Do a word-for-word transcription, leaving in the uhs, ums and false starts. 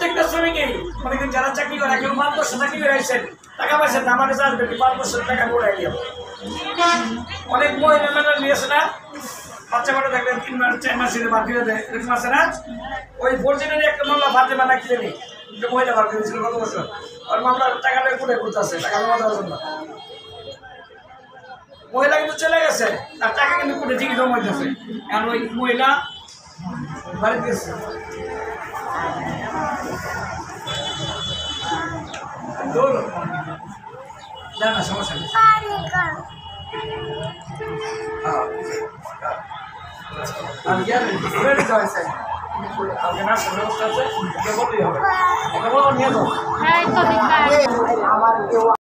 প্রত্যেকটা শ্রমিকই মানে যারা চাকরি করে কেউ পাঁচ বছর চাকরি করে আসছেন টাকা পয়সা আমার কাছে আসবে পাঁচ বছর টাকা করে গেল অনেক মহিলা মেলা নিয়েছে না বাচ্চা বাচ্চা দেখবেন তিন মাস চার মাস বার করে দেয় এরকম আছে না ওই ফোরজনের একটা মামলা ফাতে বানা কিনে নেই মহিলা বার করেছিল কত বছর ওর মামলার টাকাটা কোথায় করতেছে টাকা জমা দেওয়ার জন্য মহিলা কিন্তু চলে গেছে আর টাকা কিন্তু কোটে ঠিকই জমা দিতেছে কারণ ওই মহিলা বাড়িতে গেছে না না সমস্যা নেই আমি গেলে আপনার নার্সের ব্যবস্থা আছে বললেই হবে নিয়ে যাও